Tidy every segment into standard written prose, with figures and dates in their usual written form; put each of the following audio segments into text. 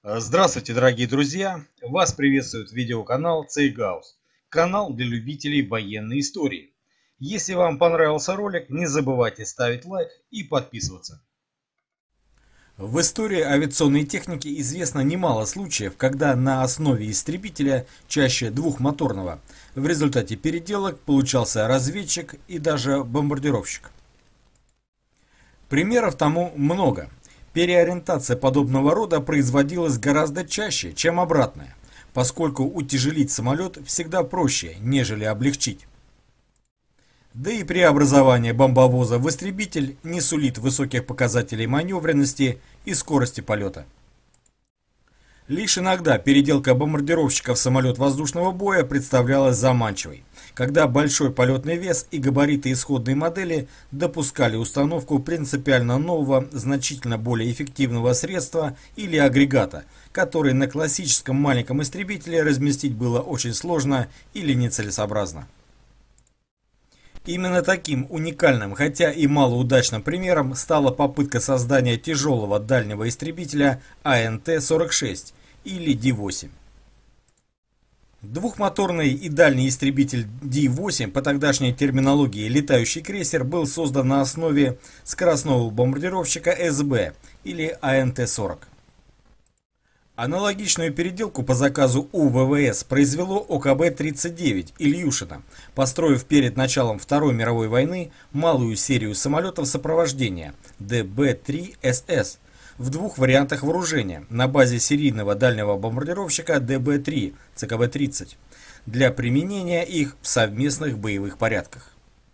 Здравствуйте, дорогие друзья! Вас приветствует видеоканал Цейгаус, канал для любителей военной истории. Если вам понравился ролик, не забывайте ставить лайк и подписываться. В истории авиационной техники известно немало случаев, когда на основе истребителя, чаще двухмоторного, в результате переделок получался разведчик и даже бомбардировщик. Примеров тому много. Переориентация подобного рода производилась гораздо чаще, чем обратная, поскольку утяжелить самолет всегда проще, нежели облегчить. Да и преобразование бомбовоза в истребитель не сулит высоких показателей маневренности и скорости полета. Лишь иногда переделка бомбардировщика в самолет воздушного боя представлялась заманчивой, когда большой полетный вес и габариты исходной модели допускали установку принципиально нового, значительно более эффективного средства или агрегата, который на классическом маленьком истребителе разместить было очень сложно или нецелесообразно. Именно таким уникальным, хотя и малоудачным примером стала попытка создания тяжелого дальнего истребителя АНТ-46 или Ди-8. Двухмоторный и дальний истребитель Ди-8 по тогдашней терминологии летающий крейсер был создан на основе скоростного бомбардировщика СБ или АНТ-40. Аналогичную переделку по заказу УВВС произвело ОКБ-39 Ильюшина, построив перед началом Второй мировой войны малую серию самолетов сопровождения ДБ-3СС в двух вариантах вооружения на базе серийного дальнего бомбардировщика ДБ-3 ЦКБ-30 для применения их в совместных боевых порядках.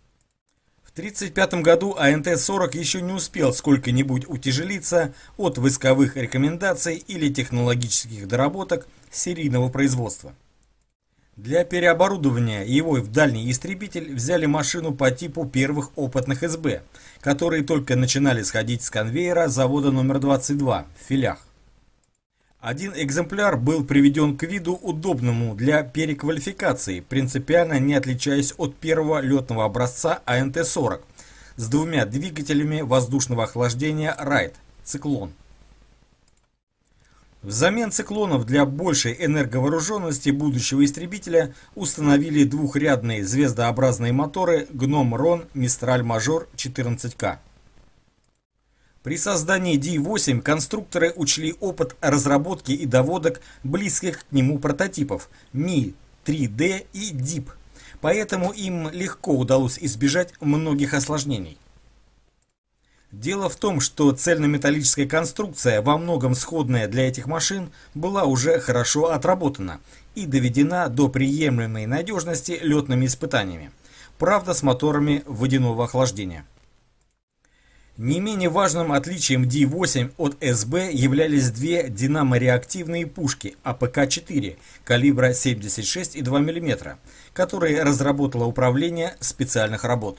В 1935 году АНТ-40 еще не успел сколько-нибудь утяжелиться от войсковых рекомендаций или технологических доработок серийного производства. Для переоборудования его в дальний истребитель взяли машину по типу первых опытных СБ, которые только начинали сходить с конвейера завода номер 22 в Филях. Один экземпляр был приведен к виду удобному для переквалификации, принципиально не отличаясь от первого летного образца АНТ-40 с двумя двигателями воздушного охлаждения Райт «Циклон». Взамен циклонов для большей энерговооруженности будущего истребителя установили двухрядные звездообразные моторы Гном-Рон Мистраль-Мажор 14К. При создании Ди-8 конструкторы учли опыт разработки и доводок близких к нему прототипов Ми-3Д и ДИП, поэтому им легко удалось избежать многих осложнений. Дело в том, что цельнометаллическая конструкция, во многом сходная для этих машин, была уже хорошо отработана и доведена до приемлемой надежности летными испытаниями, правда с моторами водяного охлаждения. Не менее важным отличием Ди-8 от СБ являлись две динамореактивные пушки АПК-4 калибра 76,2 мм, которые разработало Управление специальных работ.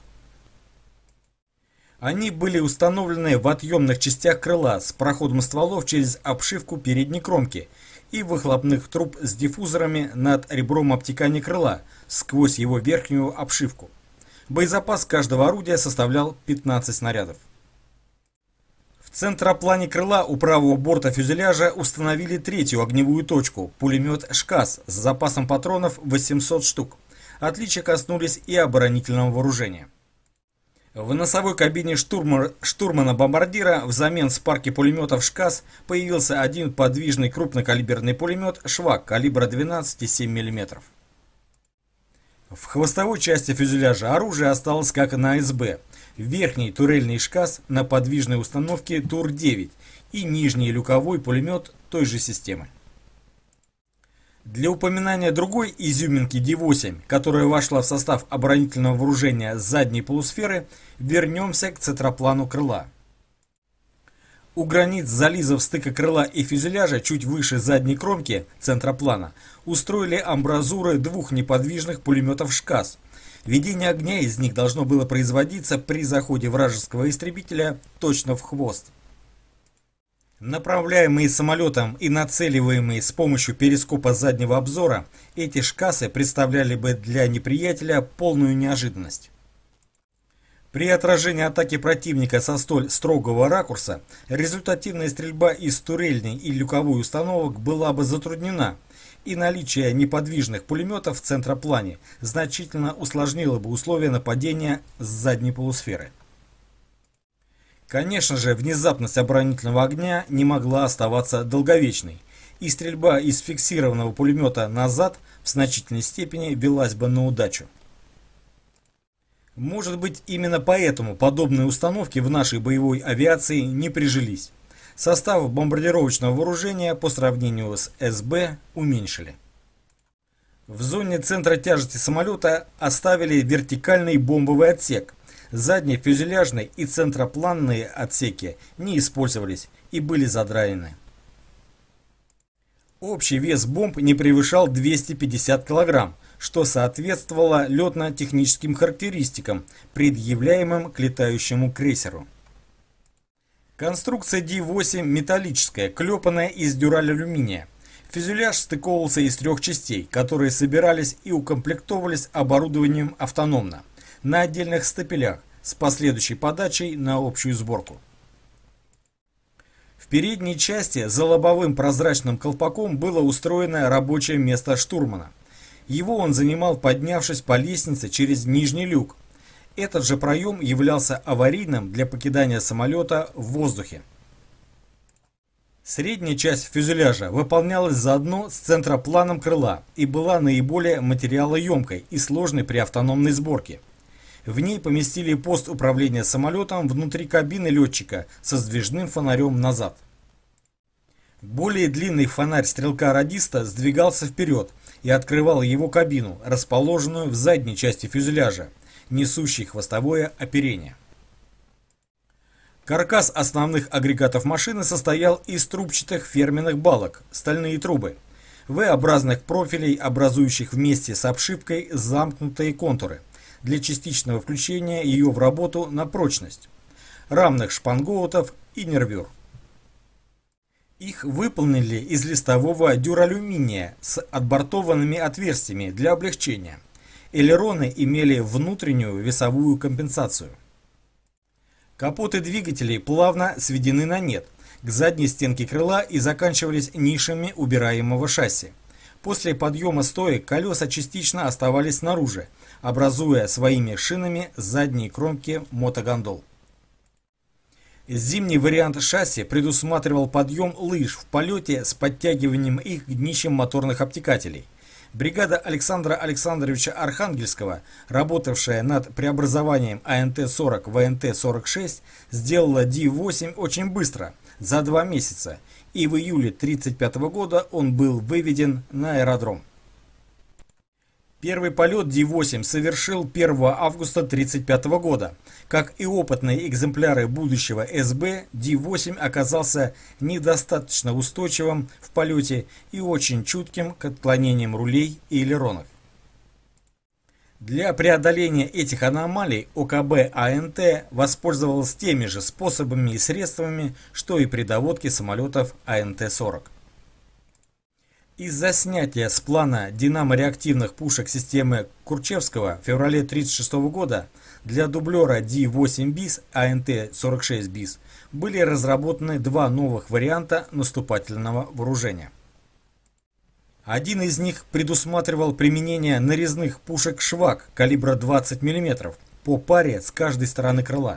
Они были установлены в отъемных частях крыла с проходом стволов через обшивку передней кромки и выхлопных труб с диффузорами над ребром обтекания крыла сквозь его верхнюю обшивку. Боезапас каждого орудия составлял 15 снарядов. В центроплане крыла у правого борта фюзеляжа установили третью огневую точку – пулемет «ШКАС» с запасом патронов 800 штук. Отличия коснулись и оборонительного вооружения. В носовой кабине штурмана-бомбардира взамен спарки пулеметов «ШКАС» появился один подвижный крупнокалиберный пулемет «ШВАК» калибра 12,7 мм. В хвостовой части фюзеляжа оружие осталось как на СБ. Верхний турельный ШКАС на подвижной установке ТУР-9 и нижний люковой пулемет той же системы. Для упоминания другой изюминки Ди-8, которая вошла в состав оборонительного вооружения с задней полусферы, вернемся к центроплану крыла. У границ зализов стыка крыла и фюзеляжа чуть выше задней кромки центроплана устроили амбразуры двух неподвижных пулеметов ШКАС. Ведение огня из них должно было производиться при заходе вражеского истребителя точно в хвост. Направляемые самолетом и нацеливаемые с помощью перископа заднего обзора, эти ШКАСы представляли бы для неприятеля полную неожиданность. При отражении атаки противника со столь строгого ракурса результативная стрельба из турельной и люковой установок была бы затруднена, и наличие неподвижных пулеметов в центроплане значительно усложнило бы условия нападения с задней полусферы. Конечно же, внезапность оборонительного огня не могла оставаться долговечной, и стрельба из фиксированного пулемета назад в значительной степени велась бы на удачу. Может быть, именно поэтому подобные установки в нашей боевой авиации не прижились. Состав бомбардировочного вооружения по сравнению с СБ уменьшили. В зоне центра тяжести самолета оставили вертикальный бомбовый отсек. Задние фюзеляжные и центропланные отсеки не использовались и были задраены. Общий вес бомб не превышал 250 кг, что соответствовало летно-техническим характеристикам, предъявляемым к летающему крейсеру. Конструкция Ди-8 металлическая, клепанная из дюраль-алюминия. Фюзеляж стыковывался из 3 частей, которые собирались и укомплектовывались оборудованием автономно, на отдельных стапелях, с последующей подачей на общую сборку. В передней части за лобовым прозрачным колпаком было устроено рабочее место штурмана. Его он занимал, поднявшись по лестнице через нижний люк. Этот же проем являлся аварийным для покидания самолета в воздухе. Средняя часть фюзеляжа выполнялась заодно с центропланом крыла и была наиболее материалоемкой и сложной при автономной сборке. В ней поместили пост управления самолетом внутри кабины летчика со сдвижным фонарем назад. Более длинный фонарь стрелка-радиста сдвигался вперед и открывал его кабину, расположенную в задней части фюзеляжа, несущей хвостовое оперение. Каркас основных агрегатов машины состоял из трубчатых ферменных балок, стальные трубы, V-образных профилей, образующих вместе с обшивкой замкнутые контуры, для частичного включения ее в работу на прочность, рамных шпангоутов и нервюр. Их выполнили из листового дюралюминия с отбортованными отверстиями для облегчения. Элероны имели внутреннюю весовую компенсацию. Капоты двигателей плавно сведены на нет, к задней стенке крыла и заканчивались нишами убираемого шасси. После подъема стоек колеса частично оставались снаружи, образуя своими шинами задние кромки мотогондол. Зимний вариант шасси предусматривал подъем лыж в полете с подтягиванием их к днищам моторных обтекателей. Бригада Александра Александровича Архангельского, работавшая над преобразованием АНТ-40 в АНТ-46, сделала Ди-8 очень быстро, за 2 месяца, и в июле 1935 года он был выведен на аэродром. Первый полет Ди-8 совершил 1 августа 1935 года. Как и опытные экземпляры будущего СБ, Ди-8 оказался недостаточно устойчивым в полете и очень чутким к отклонениям рулей и элеронов. Для преодоления этих аномалий ОКБ АНТ воспользовалась теми же способами и средствами, что и при доводке самолетов АНТ-40. Из-за снятия с плана динамореактивных пушек системы Курчевского в феврале 1936 года для дублера Ди-8 БИС АНТ-46 БИС были разработаны 2 новых варианта наступательного вооружения. Один из них предусматривал применение нарезных пушек «Швак» калибра 20 мм по паре с каждой стороны крыла.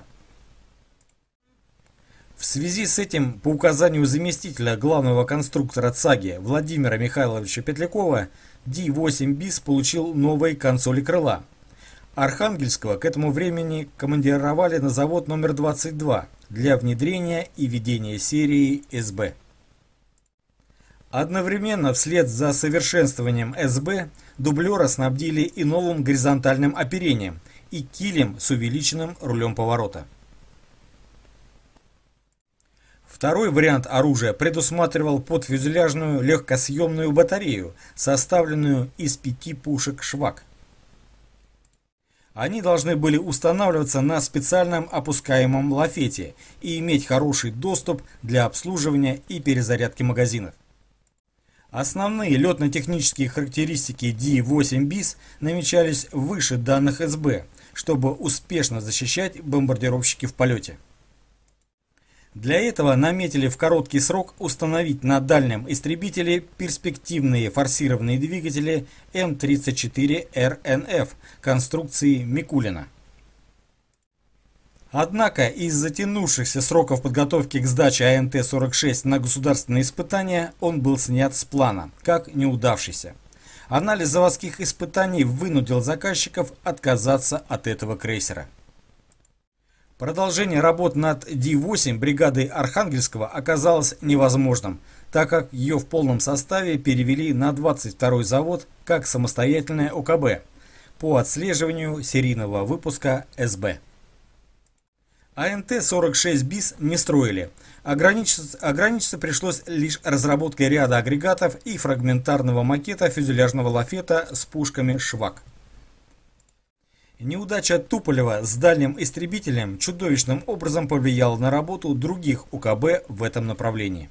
В связи с этим, по указанию заместителя главного конструктора ЦАГИ Владимира Михайловича Петлякова, Ди-8 БИС получил новые консоли крыла. Архангельского к этому времени командировали на завод номер 22 для внедрения и ведения серии СБ. Одновременно, вслед за совершенствованием СБ, дублера снабдили и новым горизонтальным оперением и килем с увеличенным рулем поворота. Второй вариант оружия предусматривал подфюзеляжную легкосъемную батарею, составленную из 5 пушек «Швак». Они должны были устанавливаться на специальном опускаемом лафете и иметь хороший доступ для обслуживания и перезарядки магазинов. Основные летно-технические характеристики Ди-8 БИС намечались выше данных СБ, чтобы успешно защищать бомбардировщики в полете. Для этого наметили в короткий срок установить на дальнем истребителе перспективные форсированные двигатели М-34РНФ конструкции Микулина. Однако из затянувшихся сроков подготовки к сдаче АНТ-46 на государственные испытания он был снят с плана, как неудавшийся. Анализ заводских испытаний вынудил заказчиков отказаться от этого крейсера. Продолжение работ над Ди-8 бригадой Архангельского оказалось невозможным, так как ее в полном составе перевели на 22-й завод как самостоятельное ОКБ по отслеживанию серийного выпуска СБ. АНТ-46 БИС не строили. Ограничиться пришлось лишь разработкой ряда агрегатов и фрагментарного макета фюзеляжного лафета с пушками «Швак». Неудача Туполева с дальним истребителем чудовищным образом повлияла на работу других УКБ в этом направлении.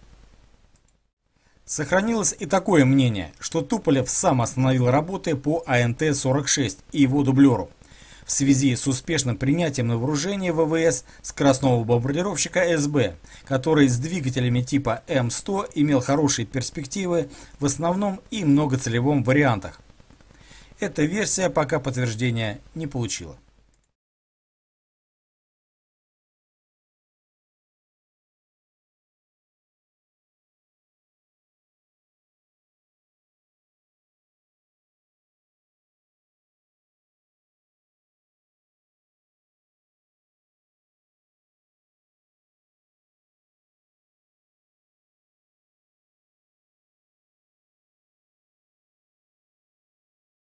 Сохранилось и такое мнение, что Туполев сам остановил работы по АНТ-46 и его дублеру в связи с успешным принятием на вооружение ВВС скоростного бомбардировщика СБ, который с двигателями типа М100 имел хорошие перспективы в основном и многоцелевом вариантах. Эта версия пока подтверждения не получила.